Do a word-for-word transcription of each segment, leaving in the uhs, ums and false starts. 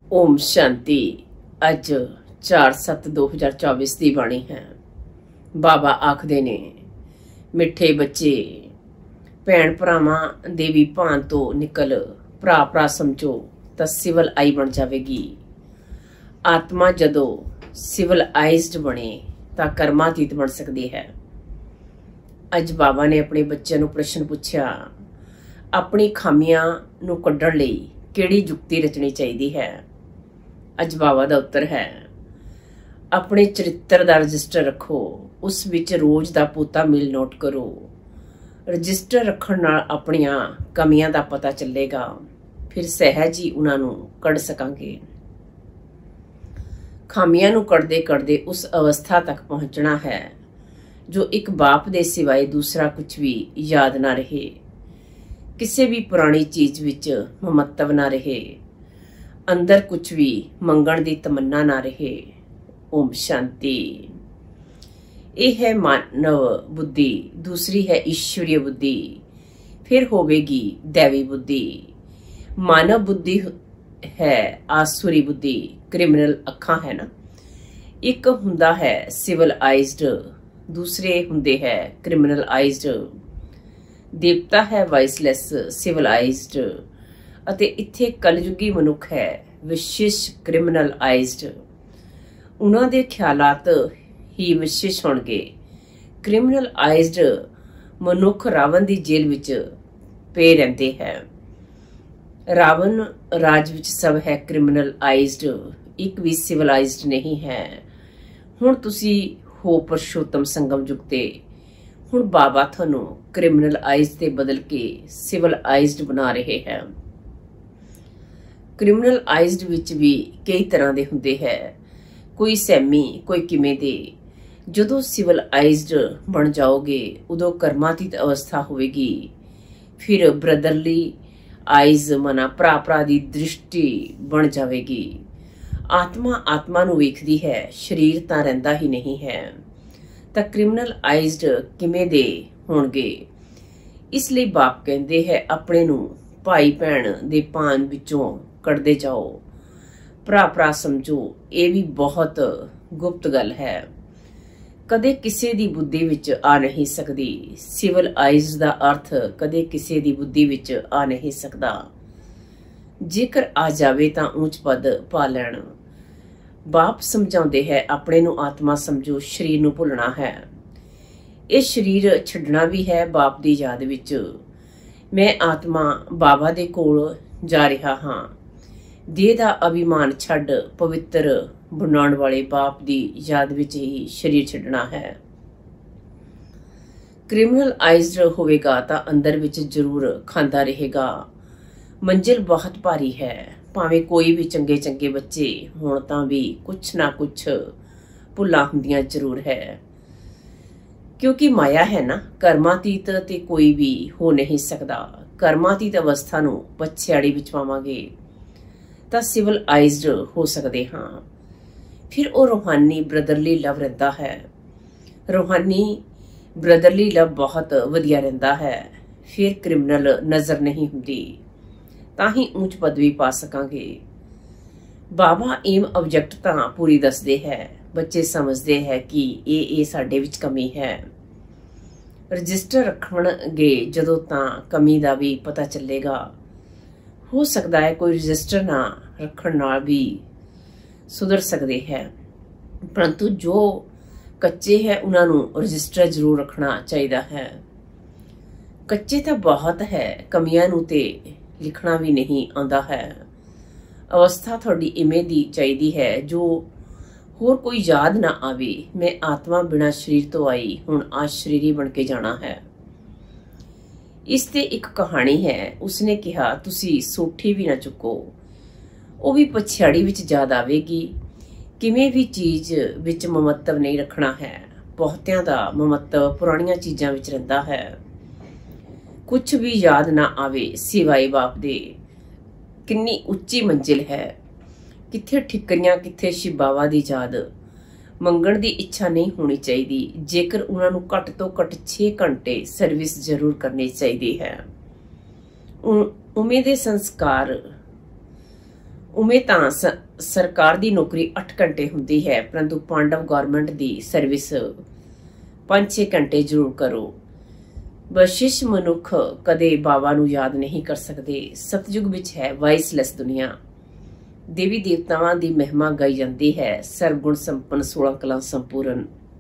ओम शांति। अज चार सत्त दो हज़ार चौबीस की बाणी है। बाबा आखदे ने, मिठे बच्चे भैन भरावां दे भी भान तो निकल भरा भरा समझो तां सिविल आई बन जाएगी। आत्मा जदों सिविलाइज्ड बने तां कर्मातीत बन सकती है। अज बाबा ने अपने बच्चे नूं प्रश्न पूछया, अपनी खामियां नूं कड्ढण लई किहड़ी जुक्ति रचनी चाहिदी है। अज बाबा दा उत्तर है, अपने चरित्र दा रजिस्टर रखो, उस विच रोज दा पोता मिल नोट करो। रजिस्टर रखण नाल अपणियां कमियां दा पता चलेगा, फिर सहज ही उन्हां नूं कढ सकांगे। खामियां नूं कढदे कढदे उस अवस्था तक पहुंचना है जो एक बाप दे सिवाय दूसरा कुछ भी याद ना रहे, किसी भी पुरानी चीज विच ममत्व ना रहे, अंदर कुछ भी मंगण दी तमन्ना ना रहे। ओम शांति। यह है मानव बुद्धि, दूसरी है ईश्वरीय बुद्धि, फिर होवेगी दैवी बुद्धि। मानव बुद्धि है आसुरी बुद्धि, क्रिमिनल अखां है ना। एक हुंदा है सिविलाइज्ड, दूसरे हुंदे है क्रिमिनलाइज्ड। देवता है वाइसलैस सिविलाइज्ड, ਅਤੇ ਇੱਥੇ ਕਲਯੁਗੀ ਮਨੁੱਖ ਹੈ ਵਿਸ਼ੇਸ਼ ਕ੍ਰਿਮੀਨਲਾਈਜ਼ਡ। ਉਹਨਾਂ ਦੇ ਖਿਆਲਾਤ ਹੀ ਵਿਸ਼ੇਸ਼ ਹੋਣਗੇ। ਕ੍ਰਿਮੀਨਲਾਈਜ਼ਡ ਮਨੁੱਖ ਰਾਵਣ ਦੀ ਜੇਲ੍ਹ ਵਿੱਚ ਪਏ ਰਹਿੰਦੇ ਹੈ। ਰਾਵਣ ਰਾਜ ਵਿੱਚ ਸਭ ਹੈ ਕ੍ਰਿਮੀਨਲਾਈਜ਼ਡ, ਇੱਕ ਵੀ ਸਿਵਲਾਈਜ਼ਡ ਨਹੀਂ ਹੈ। ਹੁਣ ਤੁਸੀਂ ਹੋ ਪੁਰਸ਼ੋਤਮ ਸੰਗਮ ਜੁਗਤੇ। ਹੁਣ ਬਾਬਾ ਤੁਹਾਨੂੰ ਕ੍ਰਿਮੀਨਲਾਈਜ਼ਡ ਦੇ ਬਦਲ ਕੇ ਸਿਵਲਾਈਜ਼ਡ ਬਣਾ ਰਹੇ ਹੈ। ਕ੍ਰਿਮੀਨਲਾਈਜ਼ਡ ਵਿੱਚ ਵੀ ਕਈ ਤਰ੍ਹਾਂ ਦੇ ਹੁੰਦੇ ਹੈ, ਕੋਈ ਸਹਿਮੀ, ਕੋਈ ਕਿਵੇਂ ਦੇ। ਜਦੋਂ ਸਿਵਲਾਈਜ਼ਡ ਬਣ ਜਾਓਗੇ ਉਦੋਂ ਕਰਮਾਤੀਤ ਅਵਸਥਾ ਹੋਵੇਗੀ। ਫਿਰ ਬ੍ਰਦਰਲੀ ਆਈਜ਼ ਮਨਾ ਭਰਾ ਭਰਾ ਦੀ ਦ੍ਰਿਸ਼ਟੀ ਬਣ ਜਾਵੇਗੀ। ਆਤਮਾ ਆਤਮਾ ਨੂੰ ਵੇਖਦੀ ਹੈ, ਸਰੀਰ ਤਾਂ ਰਹਿੰਦਾ ਹੀ ਨਹੀਂ ਹੈ। ਤਾਂ ਕ੍ਰਿਮੀਨਲਾਈਜ਼ਡ ਕਿਵੇਂ ਦੇ ਹੋਣਗੇ। ਇਸ ਲਈ ਬਾਪ ਕਹਿੰਦੇ ਹੈ, ਆਪਣੇ ਨੂੰ ਭਾਈ ਭੈਣ ਦੇ ਭਾਨ ਵਿੱਚੋਂ ਕੱਢਦੇ ਜਾਓ, ਭਰਾ ਭਰਾ ਸਮਝੋ। ਇਹ ਵੀ ਬਹੁਤ ਗੁਪਤ ਗੱਲ ਹੈ, ਕਦੇ ਕਿਸੇ ਦੀ ਬੁੱਧੀ ਵਿੱਚ ਆ ਨਹੀਂ ਸਕਦੀ। ਸਿਵਲਾਈਜ਼ਡ ਦਾ ਅਰਥ ਕਦੇ ਕਿਸੇ ਦੀ ਬੁੱਧੀ ਵਿੱਚ ਆ ਨਹੀਂ ਸਕਦਾ। ਜੇਕਰ ਆ ਜਾਵੇ ਤਾਂ ਉੱਚ ਪਦ ਪਾ ਲੈਣ। ਬਾਪ ਸਮਝਾਉਂਦੇ ਹੈ, ਆਪਣੇ ਨੂੰ ਆਤਮਾ ਸਮਝੋ, ਸਰੀਰ ਨੂੰ ਭੁੱਲਣਾ ਹੈ। ਇਹ ਸਰੀਰ ਛੱਡਣਾ ਵੀ ਹੈ ਬਾਪ ਦੀ ਯਾਦ ਵਿੱਚ। ਮੈਂ ਆਤਮਾ ਬਾਬਾ ਦੇ ਕੋਲ ਜਾ ਰਿਹਾ ਹਾਂ। ਦੇਹ ਦਾ ਅਭਿਮਾਨ ਛੱਡ ਪਵਿੱਤਰ ਬਣਾਉਣ ਵਾਲੇ ਬਾਪ ਦੀ ਯਾਦ ਵਿੱਚ ਹੀ ਸਰੀਰ ਛੱਡਣਾ ਹੈ। ਕ੍ਰਿਮੀਨਲਾਈਜ਼ਡ ਹੋਵੇਗਾ ਤਾਂ ਅੰਦਰ ਵਿੱਚ ਜ਼ਰੂਰ ਖਾਂਦਾ ਰਹੇਗਾ। ਮੰਜ਼ਿਲ ਬਹੁਤ ਭਾਰੀ ਹੈ। ਭਾਵੇਂ ਕੋਈ ਵੀ ਚੰਗੇ ਚੰਗੇ ਬੱਚੇ ਹੋਣ ਤਾਂ ਵੀ ਕੁਛ ਨਾ ਕੁਛ ਭੁੱਲਾਂ ਹੁੰਦੀਆਂ ਜ਼ਰੂਰ ਹੈ, ਕਿਉਂਕਿ ਮਾਇਆ ਹੈ ਨਾ। ਕਰਮਾਤੀਤ ਤੇ ਕੋਈ ਵੀ ਹੋ ਨਹੀਂ ਸਕਦਾ। ਕਰਮਾਤੀਤ ਅਵਸਥਾ ਨੂੰ ਪਛਿਆੜੀ ਵਿੱਚ ਪਾਵਾਂਗੇ ਤਾਂ ਸਿਵਲਾਈਜ਼ਡ ਹੋ ਸਕਦੇ ਹਾਂ। ਫਿਰ ਉਹ ਰੂਹਾਨੀ ਬ੍ਰਦਰਲੀ ਲਵ ਰਹਿੰਦਾ ਹੈ। ਰੂਹਾਨੀ ਬ੍ਰਦਰਲੀ ਲਵ ਬਹੁਤ ਵਧੀਆ ਰਹਿੰਦਾ ਹੈ। ਫਿਰ ਕ੍ਰਿਮੀਨਲ ਨਜ਼ਰ ਨਹੀਂ ਹੁੰਦੀ, ਤਾਂ ਹੀ ਉੱਚ ਪਦਵੀ ਪਾ ਸਕਾਂਗੇ। ਬਾਬਾ ਏਮ ਆਬਜੈਕਟ ਤਾਂ ਪੂਰੀ ਦੱਸਦੇ ਹੈ। ਬੱਚੇ ਸਮਝਦੇ ਹੈ ਕਿ ਇਹ ਇਹ ਸਾਡੇ ਵਿੱਚ ਕਮੀ ਹੈ। ਰਜਿਸਟਰ ਰੱਖਣਗੇ ਜਦੋਂ ਤਾਂ ਕਮੀ ਦਾ ਵੀ ਪਤਾ ਚੱਲੇਗਾ। ਹੋ ਸਕਦਾ ਹੈ ਕੋਈ ਰਜਿਸਟਰ ਨਾ ਰੱਖਣ ਨਾਲ ਵੀ ਸੁਧਰ ਸਕਦੇ ਹੈ, ਪਰੰਤੂ ਜੋ ਕੱਚੇ ਹੈ ਉਹਨਾਂ ਨੂੰ ਰਜਿਸਟਰ ਜ਼ਰੂਰ ਰੱਖਣਾ ਚਾਹੀਦਾ ਹੈ। ਕੱਚੇ ਤਾਂ ਬਹੁਤ ਹੈ, ਕਮੀਆਂ ਨੂੰ ਤੇ ਲਿਖਣਾ ਵੀ ਨਹੀਂ ਆਉਂਦਾ ਹੈ। ਅਵਸਥਾ ਤੁਹਾਡੀ ਇਵੇਂ ਦੀ ਚਾਹੀਦੀ ਹੈ ਜੋ ਹੋਰ ਕੋਈ ਯਾਦ ਨਾ ਆਵੇ। ਮੈਂ ਆਤਮਾ ਬਿਨਾਂ ਸਰੀਰ ਤੋਂ ਆਈ, ਹੁਣ ਆ ਸ਼ਰੀਰੀ ਬਣ ਕੇ ਜਾਣਾ ਹੈ। ਇਸ ਤੇ ਇੱਕ ਕਹਾਣੀ ਹੈ। ਉਸਨੇ ਕਿਹਾ, ਤੁਸੀਂ ਸੋਠੀ ਵੀ ਨਾ ਚੁੱਕੋ, ਉਹ ਵੀ ਪਛਾੜੀ ਵਿੱਚ ਯਾਦ ਆਵੇਗੀ। ਕਿਵੇਂ ਵੀ ਚੀਜ਼ ਵਿੱਚ ਮਮੱਤਵ ਨਹੀਂ ਰੱਖਣਾ ਹੈ। ਬਹੁਤਿਆਂ ਦਾ ਮਮੱਤਵ ਪੁਰਾਣੀਆਂ ਚੀਜ਼ਾਂ ਵਿੱਚ ਰਹਿੰਦਾ ਹੈ। ਕੁਛ ਵੀ ਯਾਦ ਨਾ ਆਵੇ ਸਿਵਾਏ ਬਾਪ ਦੇ। ਕਿੰਨੀ ਉੱਚੀ ਮੰਜ਼ਿਲ ਹੈ। ਕਿੱਥੇ ਠਿਕਰੀਆਂ, ਕਿੱਥੇ ਸ਼ਿਬਾਵਾ ਦੀ ਯਾਦ। ਮੰਗਣ ਦੀ ਇੱਛਾ ਨਹੀਂ ਹੋਣੀ ਚਾਹੀਦੀ। ਜੇਕਰ ਉਹਨਾਂ ਨੂੰ ਘੱਟ ਤੋਂ ਘੱਟ ਛੇ ਘੰਟੇ ਸਰਵਿਸ ਜ਼ਰੂਰ ਕਰਨੀ ਚਾਹੀਦੀ ਹੈ। ਉਵੇਂ ਦੇ ਸੰਸਕਾਰ ਉਵੇਂ ਤਾਂ ਸਰਕਾਰ ਦੀ ਨੌਕਰੀ ਅੱਠ ਘੰਟੇ ਹੁੰਦੀ ਹੈ, ਪਰੰਤੂ ਪਾਂਡਵ ਗਵਰਨਮੈਂਟ ਦੀ ਸਰਵਿਸ ਪੰਜ ਛੇ ਘੰਟੇ ਜ਼ਰੂਰ ਕਰੋ। ਬਸ਼ਿਸ਼ ਮਨੁੱਖ ਕਦੇ ਬਾਬਾ ਨੂੰ ਯਾਦ ਨਹੀਂ ਕਰ ਸਕਦੇ। ਸਤਯੁਗ ਵਿੱਚ ਹੈ ਵਾਇਸਲੈਸ ਦੁਨੀਆ। ਦੇਵੀ ਦੇਵਤਾਵਾਂ ਦੀ ਮਹਿਮਾ ਗਾਈ ਜਾਂਦੀ ਹੈ। ਸਰਗੁਣ ਸੰਪੰਨ, ਸੋਲਾਂ ਕਲਾਂ ਸੰਪੂਰਨ।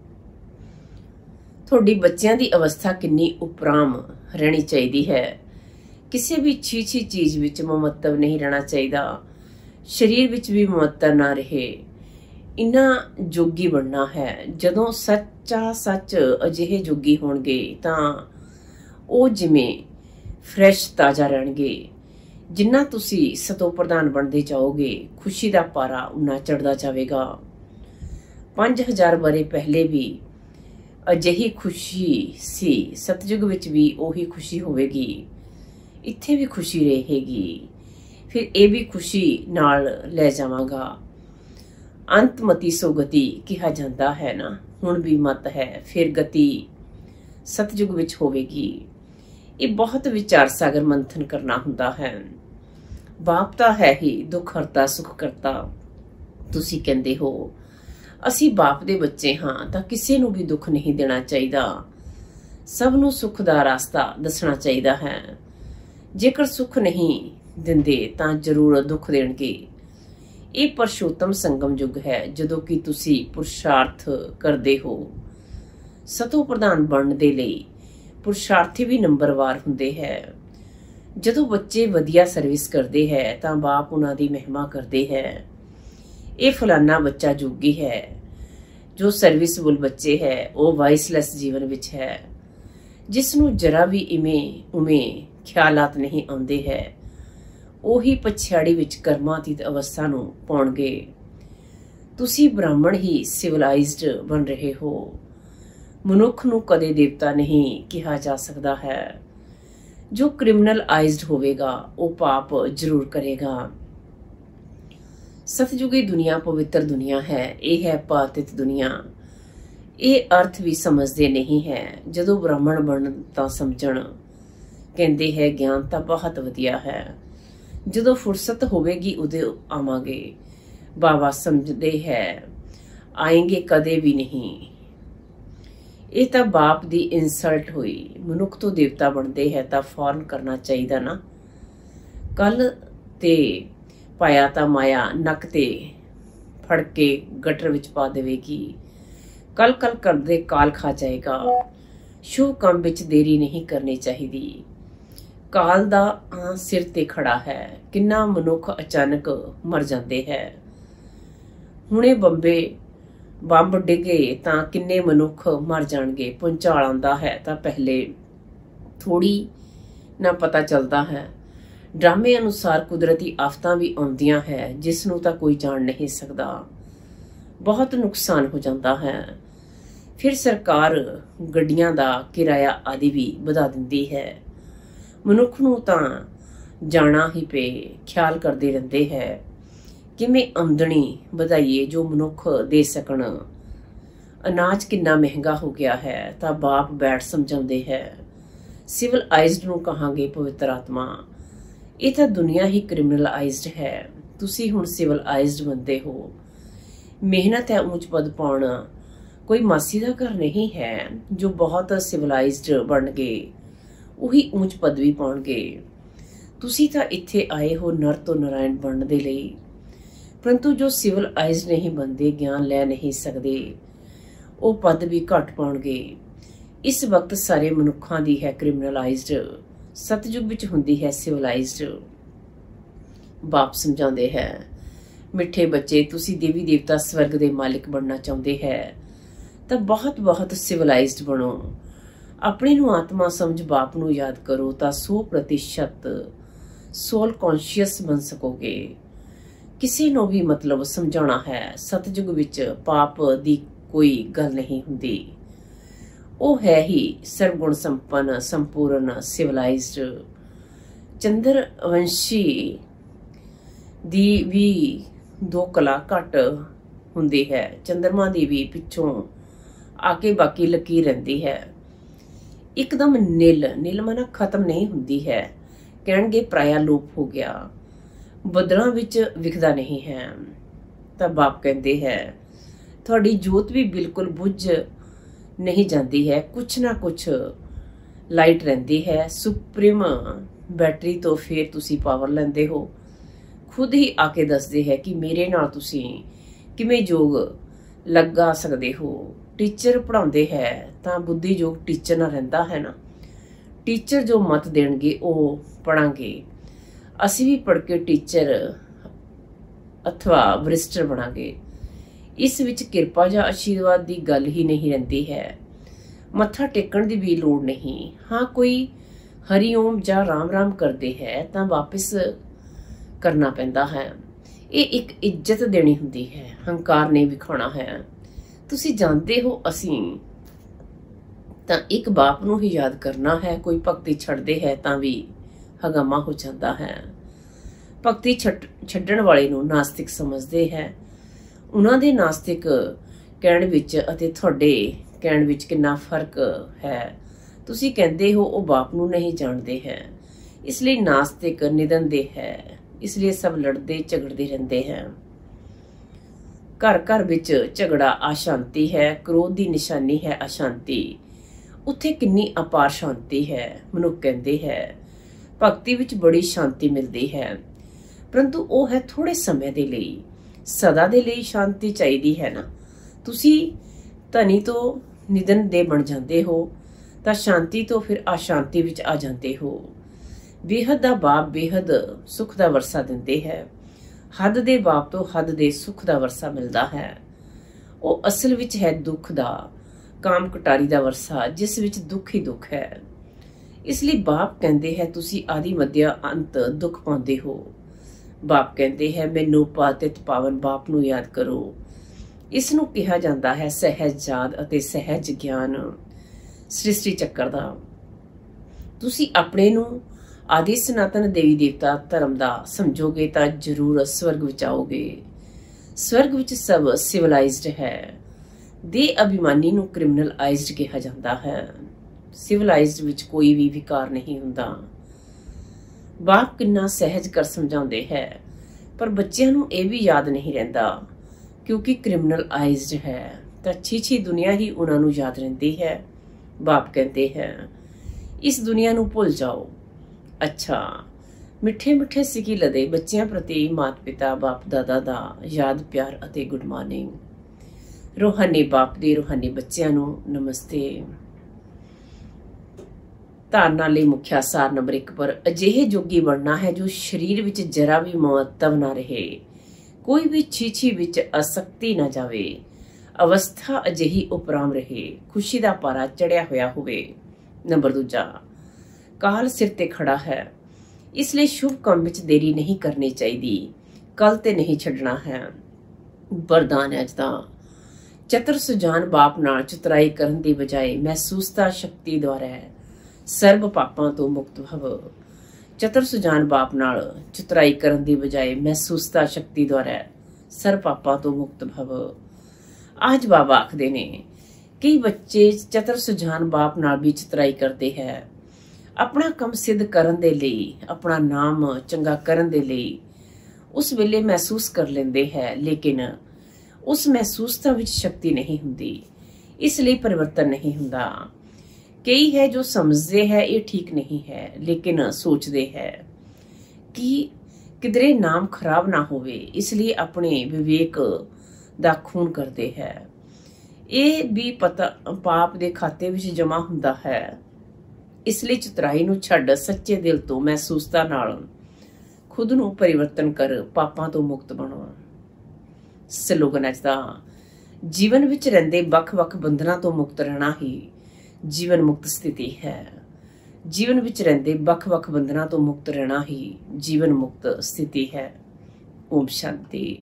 ਤੁਹਾਡੀ ਬੱਚਿਆਂ ਦੀ ਅਵਸਥਾ ਕਿੰਨੀ ਉਪਰਾਮ ਰਹਿਣੀ ਚਾਹੀਦੀ ਹੈ। ਕਿਸੇ ਵੀ ਛੀ-ਛੀ ਚੀਜ਼ ਵਿੱਚ ਮਮਤਵ ਨਹੀਂ ਰਹਿਣਾ ਚਾਹੀਦਾ। ਸਰੀਰ ਵਿੱਚ ਵੀ ਮਮਤਵ ਨਾ ਰਹੇ। ਇਨਾ ਜੋਗੀ ਬਣਨਾ ਹੈ। ਜਦੋਂ ਸੱਚਾ ਸੱਚ ਅਜਿਹੇ ਜੋਗੀ ਹੋਣਗੇ ਤਾਂ ਉਹ ਜਿਵੇਂ ਫਰੈਸ਼ ਤਾਜ਼ਾ ਰਹਿਣਗੇ। ਜਿੰਨਾ ਤੁਸੀਂ ਸਤੋ ਪ੍ਰਧਾਨ ਬਣਦੇ ਜਾਓਗੇ, ਖੁਸ਼ੀ ਦਾ ਪਾਰਾ ਉਨਾ ਚੜ੍ਹਦਾ ਜਾਵੇਗਾ। ਪੰਜ ਹਜ਼ਾਰ ਵਰੇ ਪਹਿਲੇ ਵੀ ਅਜਿਹੀ ਖੁਸ਼ੀ ਸੀ। ਸਤਯੁਗ ਵਿੱਚ ਵੀ ਉਹੀ ਖੁਸ਼ੀ ਹੋਵੇਗੀ। ਇੱਥੇ ਵੀ ਖੁਸ਼ੀ ਰਹੇਗੀ। ਫਿਰ ਇਹ ਵੀ ਖੁਸ਼ੀ ਨਾਲ ਲੈ ਜਾਵਾਂਗਾ। ਅੰਤਮਤੀ ਸੋ ਗਤੀ ਕਿਹਾ ਜਾਂਦਾ ਹੈ ਨਾ। ਹੁਣ ਵੀ ਮਤ ਹੈ, ਫਿਰ ਗਤੀ ਸਤਯੁਗ ਵਿੱਚ ਹੋਵੇਗੀ। ਇਹ ਬਹੁਤ ਵਿਚਾਰ ਸਾਗਰ ਮੰਥਨ ਕਰਨਾ ਹੁੰਦਾ ਹੈ। ਬਾਪ ਤਾਂ ਹੈ ਹੀ ਦੁੱਖ ਹਰਤਾ ਸੁਖ ਕਰਤਾ। ਤੁਸੀਂ ਕਹਿੰਦੇ ਹੋ ਅਸੀਂ ਬਾਪ ਦੇ ਬੱਚੇ ਹਾਂ ਤਾਂ ਕਿਸੇ ਨੂੰ ਵੀ ਦੁੱਖ ਨਹੀਂ ਦੇਣਾ ਚਾਹੀਦਾ। ਸਭ ਨੂੰ ਸੁੱਖ ਦਾ ਰਸਤਾ ਦੱਸਣਾ ਚਾਹੀਦਾ ਹੈ। ਜੇਕਰ ਸੁੱਖ ਨਹੀਂ ਦਿੰਦੇ ਤਾਂ ਜ਼ਰੂਰ ਦੁੱਖ ਦੇਣਗੇ। ਇਹ ਪਰਸ਼ੋਤਮ ਸੰਗਮ ਯੁੱਗ ਹੈ, ਜਦੋਂ ਕਿ ਤੁਸੀਂ ਪੁਰਸ਼ਾਰਥ ਕਰਦੇ ਹੋ। ਸਤੋ ਪ੍ਰਧਾਨ ਬਣਨ ਦੇ ਲਈ ਪੁਰਸ਼ਾਰਥੀ ਵੀ ਨੰਬਰਵਾਰ ਹੁੰਦੇ ਹੈ। ਜਦੋਂ ਬੱਚੇ ਵਧੀਆ ਸਰਵਿਸ ਕਰਦੇ ਹੈ ਤਾਂ ਬਾਪ ਉਹਨਾਂ ਦੀ ਮਹਿਮਾ ਕਰਦੇ ਹੈ। ਇਹ ਫਲਾਨਾ ਬੱਚਾ ਜੋਗੀ ਹੈ। ਜੋ ਸਰਵਿਸਫੁਲ ਬੱਚੇ ਹੈ ਉਹ ਵਾਇਸਲੈਸ ਜੀਵਨ ਵਿੱਚ ਹੈ। ਜਿਸ ਨੂੰ ਜਰਾ ਵੀ ਇਵੇਂ ਉਵੇਂ ਖਿਆਲਾਤ ਨਹੀਂ ਆਉਂਦੇ ਹੈ, ਉਹੀ ਪਛਾੜੀ ਵਿੱਚ ਕਰਮਾਤੀਤ ਅਵਸਥਾ ਨੂੰ ਪਾਉਣਗੇ। ਤੁਸੀਂ ਬ੍ਰਾਹਮਣ ਹੀ ਸਿਵਲਾਈਜ਼ਡ ਬਣ ਰਹੇ ਹੋ। ਮਨੁੱਖ ਨੂੰ ਕਦੇ ਦੇਵਤਾ ਨਹੀਂ ਕਿਹਾ ਜਾ ਸਕਦਾ ਹੈ। ਜੋ ਕ੍ਰਿਮੀਨਲਾਈਜ਼ਡ ਹੋਵੇਗਾ ਉਹ ਪਾਪ ਜ਼ਰੂਰ ਕਰੇਗਾ। ਸਤਯੁਗੀ ਦੁਨੀਆ ਪਵਿੱਤਰ ਦੁਨੀਆ ਹੈ। ਇਹ ਹੈ ਪਾਤਿਤ ਦੁਨੀਆ। ਇਹ ਅਰਥ ਵੀ ਸਮਝਦੇ ਨਹੀਂ ਹੈ। ਜਦੋਂ ਬ੍ਰਾਹਮਣ ਬਣਨ ਤਾਂ ਸਮਝਣ। ਕਹਿੰਦੇ ਹੈ ਗਿਆਨ ਤਾਂ ਬਹੁਤ ਵਧੀਆ ਹੈ। ਜਦੋਂ ਫੁਰਸਤ ਹੋਵੇਗੀ ਉਦੋਂ ਆਵਾਂਗੇ। ਬਾਬਾ ਸਮਝਦੇ ਹੈ ਆਏਂਗੇ ਕਦੇ ਵੀ ਨਹੀਂ। ਇਹ ਤਾਂ ਬਾਪ ਦੀ ਇਨਸਲਟ ਹੋਈ। ਮਨੁੱਖ ਤੋਂ ਦੇਵਤਾ ਬਣਦੇ ਹੈ ਤਾਂ ਫੌਰਨ ਕਰਨਾ ਚਾਹੀਦਾ ਨਾ। ਕੱਲ ਤੇ ਪਾਇਆ ਤਾਂ ਮਾਇਆ ਨੱਕ ਤੇ ਫੜ ਕੇ ਗਟਰ ਵਿੱਚ ਪਾ ਦੇਵੇਗੀ। ਕੱਲ ਕੱਲ ਕਰਦੇ ਕਾਲ ਖਾ ਜਾਏਗਾ। ਸ਼ੁਭ ਕੰਮ ਵਿੱਚ ਦੇਰੀ ਨਹੀਂ ਕਰਨੀ ਚਾਹੀਦੀ। ਕਾਲ ਦਾ ਆਂ ਸਿਰ ਤੇ ਖੜਾ ਹੈ। ਕਿੰਨਾ ਮਨੁੱਖ ਅਚਾਨਕ ਮਰ ਜਾਂਦੇ ਹੈ। ਹੁਣੇ ਬੰਬੇ ਬੰਬ ਡਿੱਗੇ ਤਾਂ ਕਿੰਨੇ ਮਨੁੱਖ ਮਰ ਜਾਣਗੇ। ਭੁਚਾਲ ਆਉਂਦਾ ਹੈ ਤਾਂ ਪਹਿਲੇ ਥੋੜੀ ਨਾ ਪਤਾ ਚੱਲਦਾ ਹੈ। ਡਰਾਮੇ ਅਨੁਸਾਰ ਕੁਦਰਤੀ ਆਫਤਾਂ ਵੀ ਆਉਂਦੀਆਂ ਹੈ, ਜਿਸ ਨੂੰ ਤਾਂ ਕੋਈ ਜਾਣ ਨਹੀਂ ਸਕਦਾ। ਬਹੁਤ ਨੁਕਸਾਨ ਹੋ ਜਾਂਦਾ ਹੈ। ਫਿਰ ਸਰਕਾਰ ਗੱਡੀਆਂ ਦਾ ਕਿਰਾਇਆ ਆਦਿ ਵੀ ਵਧਾ ਦਿੰਦੀ ਹੈ। ਮਨੁੱਖ ਨੂੰ ਤਾਂ ਜਾਣਾ ਹੀ ਪਏ। ਖਿਆਲ ਕਰਦੇ ਰਹਿੰਦੇ ਹੈ ਕਿਵੇਂ ਆਮਦਨੀ ਵਧਾਈਏ ਜੋ ਮਨੁੱਖ ਦੇ ਸਕਣ। ਅਨਾਜ ਕਿੰਨਾ ਮਹਿੰਗਾ ਹੋ ਗਿਆ ਹੈ ਤਾਂ ਬਾਪ ਬੈਠ ਸਮਝਾਉਂਦੇ ਹੈ। ਸਿਵਲਾਈਜ਼ਡ ਨੂੰ ਕਹਾਂਗੇ ਪਵਿੱਤਰ ਆਤਮਾ। ਇਹ ਤਾਂ ਦੁਨੀਆ ਹੀ ਕ੍ਰਿਮੀਨਲਾਈਜ਼ਡ ਹੈ। ਤੁਸੀਂ ਹੁਣ ਸਿਵਲਾਈਜ਼ਡ ਬੰਦੇ ਹੋ। ਮਿਹਨਤ ਹੈ ਉੱਚ ਪਦ ਪਾਉਣਾ। ਕੋਈ ਮਾਸੀ ਦਾ ਘਰ ਨਹੀਂ ਹੈ। ਜੋ ਬਹੁਤ ਸਿਵਲਾਈਜ਼ਡ ਬਣ ਗਏ ਉਹੀ ਉੱਚ ਪਦਵੀ ਪਾਉਣਗੇ। ਤੁਸੀਂ ਤਾਂ ਇੱਥੇ ਆਏ ਹੋ ਨਰ ਤੋਂ ਨਾਰਾਇਣ ਬਣਨ ਦੇ ਲਈ, ਪਰੰਤੂ ਜੋ ਸਿਵਲਾਈਜ਼ਡ ਨਹੀਂ ਬੰਦੇ, ਗਿਆਨ ਲੈ ਨਹੀਂ ਸਕਦੇ, ਉਹ ਪਦ ਵੀ ਘੱਟ ਪਾਉਣਗੇ। ਇਸ ਵਕਤ ਸਾਰੇ ਮਨੁੱਖਾਂ ਦੀ ਹੈ ਕ੍ਰਿਮੀਨਲਾਈਜ਼ਡ। ਸਤਯੁਗ ਵਿੱਚ ਹੁੰਦੀ ਹੈ ਸਿਵਲਾਈਜ਼ਡ। ਬਾਪ ਸਮਝਾਉਂਦੇ ਹੈ ਮਿੱਠੇ ਬੱਚੇ, ਤੁਸੀਂ ਦੇਵੀ ਦੇਵਤਾ ਸਵਰਗ ਦੇ ਮਾਲਿਕ ਬਣਨਾ ਚਾਹੁੰਦੇ ਹੈ ਤਾਂ ਬਹੁਤ ਬਹੁਤ ਸਿਵਲਾਈਜ਼ਡ ਬਣੋ। ਆਪਣੇ ਨੂੰ ਆਤਮਾ ਸਮਝ ਬਾਪ ਨੂੰ ਯਾਦ ਕਰੋ ਤਾਂ ਸੌ ਪ੍ਰਤੀਸ਼ਤ ਸੋਲ ਕੌਨਸ਼ੀਅਸ ਬਣ ਸਕੋਗੇ। ਕਿਸੇ ਨੂੰ ਵੀ ਮਤਲਬ ਸਮਝਾਉਣਾ ਹੈ। ਸਤਯੁਗ ਵਿੱਚ ਪਾਪ ਦੀ ਕੋਈ ਗੱਲ ਨਹੀਂ ਹੁੰਦੀ। ਉਹ ਹੈ ਹੀ ਸਰਵਗੁਣ ਸੰਪੰਨ, ਸੰਪੂਰਨ, ਸਿਵਲਾਈਜ਼ਡ। ਚੰਦਰ ਵੰਸ਼ੀ ਦੀ ਵੀ ਦੋ ਕਲਾ ਘੱਟ ਹੁੰਦੀ ਹੈ। ਚੰਦਰਮਾ ਦੀ ਵੀ ਪਿੱਛੋਂ ਆ ਕੇ ਬਾਕੀ ਲਕੀ ਰਹਿੰਦੀ ਹੈ। ਇੱਕਦਮ ਨੀਲ ਨੀਲ ਮਨਾ ਖਤਮ ਨਹੀਂ ਹੁੰਦੀ ਹੈ। ਕਹਿਣਗੇ ਪ੍ਰਾਇਆ ਲੋਪ ਹੋ ਗਿਆ। ਬੱਦਲਾਂ ਵਿੱਚ ਵਿਖਦਾ ਨਹੀਂ ਹੈ। ਤਾਂ ਬਾਪ ਕਹਿੰਦੇ ਹੈ ਤੁਹਾਡੀ ਜੋਤ ਵੀ ਬਿਲਕੁਲ ਬੁੱਝ ਨਹੀਂ ਜਾਂਦੀ ਹੈ, ਕੁਛ ਨਾ ਕੁਛ ਲਾਈਟ ਰਹਿੰਦੀ ਹੈ। ਸੁਪਰੀਮ ਬੈਟਰੀ ਤੋਂ ਫਿਰ ਤੁਸੀਂ ਪਾਵਰ ਲੈਂਦੇ ਹੋ। ਖੁਦ ਹੀ ਆ ਕੇ ਦੱਸਦੇ ਹੈ ਕਿ ਮੇਰੇ ਨਾਲ ਤੁਸੀਂ ਕਿਵੇਂ ਯੋਗ ਲਗਾ ਸਕਦੇ ਹੋ। ਟੀਚਰ ਪੜ੍ਹਾਉਂਦੇ ਹੈ ਤਾਂ ਬੁੱਧੀ ਯੋਗ ਟੀਚਰ ਨਾਲ ਰਹਿੰਦਾ ਹੈ ਨਾ। ਟੀਚਰ ਜੋ ਮਤ ਦੇਣਗੇ ਉਹ ਪੜਾਂਗੇ। ਅਸੀਂ ਵੀ ਪੜ੍ਹ ਕੇ ਟੀਚਰ ਅਥਵਾ ਬਰਿਸਟਰ ਬਣਾਂਗੇ। ਇਸ ਵਿੱਚ ਕਿਰਪਾ ਜਾਂ ਆਸ਼ੀਰਵਾਦ ਦੀ ਗੱਲ ਹੀ ਨਹੀਂ ਰਹਿੰਦੀ ਹੈ। ਮੱਥਾ ਟੇਕਣ ਦੀ ਵੀ ਲੋੜ ਨਹੀਂ। ਹਾਂ, ਕੋਈ ਹਰੀ ਓਮ ਜਾਂ ਰਾਮ ਰਾਮ ਕਰਦੇ ਹੈ ਤਾਂ ਵਾਪਿਸ ਕਰਨਾ ਪੈਂਦਾ ਹੈ। ਇਹ ਇੱਕ ਇੱਜ਼ਤ ਦੇਣੀ ਹੁੰਦੀ ਹੈ, ਹੰਕਾਰ ਨਹੀਂ ਵਿਖਾਉਣਾ ਹੈ। ਤੁਸੀਂ ਜਾਣਦੇ ਹੋ ਅਸੀਂ ਤਾਂ ਇੱਕ ਬਾਪ ਨੂੰ ਹੀ ਯਾਦ ਕਰਨਾ ਹੈ। ਕੋਈ ਭਗਤੀ ਛੱਡਦੇ ਹੈ ਤਾਂ ਵੀ ਹਗਾਮਾ ਹੋ ਜਾਂਦਾ ਹੈ। ਭਗਤੀ ਛੱਡਣ ਵਾਲੇ ਨੂੰ ਨਾਸਤਿਕ ਸਮਝਦੇ ਹੈ। ਉਹਨਾਂ ਦੇ ਨਾਸਤਿਕ ਕਹਿਣ ਵਿੱਚ ਅਤੇ ਤੁਹਾਡੇ ਕਹਿਣ ਵਿੱਚ ਕਿੰਨਾ ਫਰਕ ਹੈ। ਤੁਸੀਂ ਕਹਿੰਦੇ ਹੋ ਉਹ ਬਾਪ ਨੂੰ ਨਹੀਂ ਜਾਣਦੇ ਹੈ, ਇਸ ਲਈ ਨਾਸਤਿਕ ਨਿਧਨ ਦੇ ਹੈ। ਇਸ ਲਈ ਸਭ ਲੜਦੇ ਝਗੜਦੇ ਰਹਿੰਦੇ ਹੈ। ਘਰ ਘਰ ਵਿੱਚ ਝਗੜਾ ਅਸ਼ਾਂਤੀ ਹੈ। ਕ੍ਰੋਧ ਦੀ ਨਿਸ਼ਾਨੀ ਹੈ ਅਸ਼ਾਂਤੀ। ਉੱਥੇ ਕਿੰਨੀ ਅਪਾਰ ਸ਼ਾਂਤੀ ਹੈ। ਮਨੁੱਖ ਕਹਿੰਦੇ ਹੈ ਭਗਤੀ ਵਿੱਚ ਬੜੀ ਸ਼ਾਂਤੀ ਮਿਲਦੀ ਹੈ, ਪਰੰਤੂ ਉਹ ਹੈ ਥੋੜੇ ਸਮੇਂ ਦੇ ਲਈ। ਸਦਾ ਦੇ ਲਈ ਸ਼ਾਂਤੀ ਚਾਹੀਦੀ ਹੈ ਨਾ। ਤੁਸੀਂ ਧਨੀ ਤੋਂ ਨਿਧਨ ਦੇ ਬਣ ਜਾਂਦੇ ਹੋ ਤਾਂ ਸ਼ਾਂਤੀ ਤੋਂ ਫਿਰ ਅਸ਼ਾਂਤੀ ਵਿੱਚ ਆ ਜਾਂਦੇ ਹੋ। ਬੇਹੱਦ ਦਾ ਬਾਪ ਬੇਹੱਦ ਸੁੱਖ ਦਾ ਵਰਸਾ ਦਿੰਦੇ ਹੈ। ਹੱਦ ਦੇ ਬਾਪ ਤੋਂ ਹੱਦ ਦੇ ਸੁੱਖ ਦਾ ਵਰਸਾ ਮਿਲਦਾ ਹੈ। ਉਹ ਅਸਲ ਵਿੱਚ ਹੈ ਦੁੱਖ ਦਾ ਕਾਮ ਕਟਾਰੀ ਦਾ ਵਰਸਾ, ਜਿਸ ਵਿੱਚ ਦੁੱਖ ਹੀ ਦੁੱਖ ਹੈ। ਇਸ ਲਈ ਬਾਪ ਕਹਿੰਦੇ ਹੈ ਤੁਸੀਂ ਆਦਿ ਮੱਧਿਆ ਅੰਤ ਦੁੱਖ ਪਾਉਂਦੇ ਹੋ। ਬਾਪ ਕਹਿੰਦੇ ਹੈ ਮੈਨੂੰ ਪਾਤਿਤ ਪਾਵਨ ਬਾਪ ਨੂੰ ਯਾਦ ਕਰੋ। ਇਸ ਨੂੰ ਕਿਹਾ ਜਾਂਦਾ ਹੈ ਸਹਿਜ ਯਾਦ ਅਤੇ ਸਹਿਜ ਗਿਆਨ ਸ੍ਰਿਸ਼ਟੀ ਚੱਕਰ ਦਾ। ਤੁਸੀਂ ਆਪਣੇ ਨੂੰ ਆਦਿ ਸਨਾਤਨ ਦੇਵੀ ਦੇਵਤਾ ਧਰਮ ਦਾ ਸਮਝੋਗੇ ਤਾਂ ਜ਼ਰੂਰ ਸਵਰਗ ਵਿੱਚ ਆਓਗੇ। ਸਵਰਗ ਵਿੱਚ ਸਭ ਸਿਵਲਾਈਜ਼ਡ ਹੈ। ਦੇ ਅਭਿਮਾਨੀ ਨੂੰ ਕ੍ਰਿਮੀਨਲਾਈਜ਼ਡ ਕਿਹਾ ਜਾਂਦਾ ਹੈ। ਸਿਵਲਾਈਜ਼ਡ ਵਿੱਚ ਕੋਈ ਵੀ ਵਿਕਾਰ ਨਹੀਂ ਹੁੰਦਾ। ਬਾਪ ਕਿੰਨਾ ਸਹਿਜ ਕਰ ਸਮਝਾਉਂਦੇ ਹੈ, ਪਰ ਬੱਚਿਆਂ ਨੂੰ ਇਹ ਵੀ ਯਾਦ ਨਹੀਂ ਰਹਿੰਦਾ ਕਿਉਂਕਿ ਕ੍ਰਿਮੀਨਲਾਈਜ਼ਡ ਹੈ ਤਾਂ ਛੀ-ਛੀ ਦੁਨੀਆ ਹੀ ਉਹਨਾਂ ਨੂੰ ਯਾਦ ਰਹਿੰਦੀ ਹੈ। ਬਾਪ ਕਹਿੰਦੇ ਹੈ ਇਸ ਦੁਨੀਆ ਨੂੰ ਭੁੱਲ ਜਾਓ। ਅੱਛਾ, ਮਿੱਠੇ ਮਿੱਠੇ ਸਿੱਕੀ ਲਦੇ ਬੱਚਿਆਂ ਪ੍ਰਤੀ ਮਾਤਾ ਪਿਤਾ ਬਾਪ ਦਾਦਾ ਦਾ ਯਾਦ ਪਿਆਰ ਅਤੇ ਗੁੱਡ ਮਾਰਨਿੰਗ। ਰੂਹਾਨੀ ਬਾਪ ਦੇ ਰੂਹਾਨੀ ਬੱਚਿਆਂ ਨੂੰ ਨਮਸਤੇ। ਧਾਰਨਾ ਲਈ ਮੁੱਖਿਆ ਸਾਰ ਨੰਬਰ ਇੱਕ ਪਰ ਅਜਿਹੇ ਜੋਗੀ ਬਣਨਾ ਹੈ ਜੋ ਸਰੀਰ ਵਿੱਚ ਜਰਾ ਵੀ ਮਹੱਤਵ ਨਾ ਰਹੇ, ਕੋਈ ਵੀ ਛੀ-ਛੀ ਵਿੱਚ ਅਸਕਤੀ ਨਾ ਜਾਵੇ, ਅਵਸਥਾ ਅਜਿਹੀ ਉਪਰਾਮ ਰਹੇ, ਖੁਸ਼ੀ ਦਾ ਪਾਰਾ ਚੜਿਆ ਹੋਇਆ ਹੋਵੇ। ਨੰਬਰ ਦੂਜਾ, ਕਾਲ ਸਿਰ ਤੇ ਖੜਾ ਹੈ, ਇਸ ਲਈ ਸ਼ੁਭ ਕੰਮ ਵਿੱਚ ਦੇਰੀ ਨਹੀਂ ਕਰਨੀ ਚਾਹੀਦੀ, ਕੱਲ ਤੇ ਨਹੀਂ ਛੱਡਣਾ ਹੈ। ਵਰਦਾਨ ਹੈ ਅੱਜ ਦਾ, ਚਤੁਰ ਸੁਜਾਨ ਬਾਪ ਨਾਲ ਚਤੁਰਾਈ ਕਰਨ ਦੀ ਬਜਾਏ ਮਹਿਸੂਸਤਾ ਸ਼ਕਤੀ ਦੁਆਰਾ ਸਰਬ ਪਾਪਾਂ ਤੋਂ ਮੁਕਤ ਭਵ। ਚਤੁਰ ਸੁਜਾਨ ਬਾਪ ਨਾਲ ਚਤੁਰਾਈ ਕਰਨ ਦੀ ਬਜਾਏ ਮਹਿਸੂਸਤਾ ਸ਼ਕਤੀ ਦੁਆਰਾ ਸਰਬ ਪਾਪਾਂ ਤੋਂ ਮੁਕਤ ਭਵ। ਅੱਜ ਬਾਬਾ ਆਖਦੇ ਨੇ ਕਈ ਬੱਚੇ ਚਤੁਰ ਸੁਜਾਨ ਬਾਪ ਨਾਲ ਵੀ ਚਤੁਰਾਈ ਕਰਦੇ ਹੈ, ਆਪਣਾ ਕੰਮ ਸਿੱਧ ਕਰਨ ਦੇ ਲਈ, ਆਪਣਾ ਨਾਮ ਚੰਗਾ ਕਰਨ ਦੇ ਲਈ। ਉਸ ਵੇਲੇ ਮਹਿਸੂਸ ਕਰ ਲੈਂਦੇ ਹੈ, ਲੇਕਿਨ ਉਸ ਮਹਿਸੂਸਤਾ ਵਿੱਚ ਸ਼ਕਤੀ ਨਹੀਂ ਹੁੰਦੀ, ਇਸ ਲਈ ਪਰਿਵਰਤਨ ਨਹੀਂ ਹੁੰਦਾ। ਕਈ ਹੈ ਜੋ ਸਮਝਦੇ ਹੈ ਇਹ ਠੀਕ ਨਹੀਂ ਹੈ, ਲੇਕਿਨ ਸੋਚਦੇ ਹੈ ਕਿ ਕਿਧਰੇ ਨਾਮ ਖਰਾਬ ਨਾ ਹੋਵੇ, ਇਸ ਲਈ ਆਪਣੇ ਵਿਵੇਕ ਦਾ ਖੂਨ ਕਰਦੇ ਹੈ। ਇਹ ਵੀ ਪਤਾ ਪਾਪ ਦੇ ਖਾਤੇ ਵਿੱਚ ਜਮਾ ਹੁੰਦਾ ਹੈ, ਇਸ ਲਈ ਚਤੁਰਾਈ ਨੂੰ ਛੱਡ ਸੱਚੇ ਦਿਲ ਤੋਂ ਮਹਿਸੂਸਤਾ ਨਾਲ ਖੁਦ ਨੂੰ ਪਰਿਵਰਤਨ ਕਰ ਪਾਪਾਂ ਤੋਂ ਮੁਕਤ ਬਣੋ। ਸਲੋਗਨ ਅੱਜ ਦਾ, ਜੀਵਨ ਵਿੱਚ ਰਹਿੰਦੇ ਵੱਖ-ਵੱਖ ਬੰਧਨਾਂ ਤੋਂ ਮੁਕਤ ਰਹਿਣਾ ਹੀ ਜੀਵਨ ਮੁਕਤ ਸਥਿਤੀ ਹੈ। ਜੀਵਨ ਵਿੱਚ ਰਹਿੰਦੇ ਵੱਖ-ਵੱਖ ਬੰਧਨਾਂ ਤੋਂ ਮੁਕਤ ਰਹਿਣਾ ਹੀ ਜੀਵਨ ਮੁਕਤ ਸਥਿਤੀ ਹੈ। ਓਮ ਸ਼ਾਂਤੀ।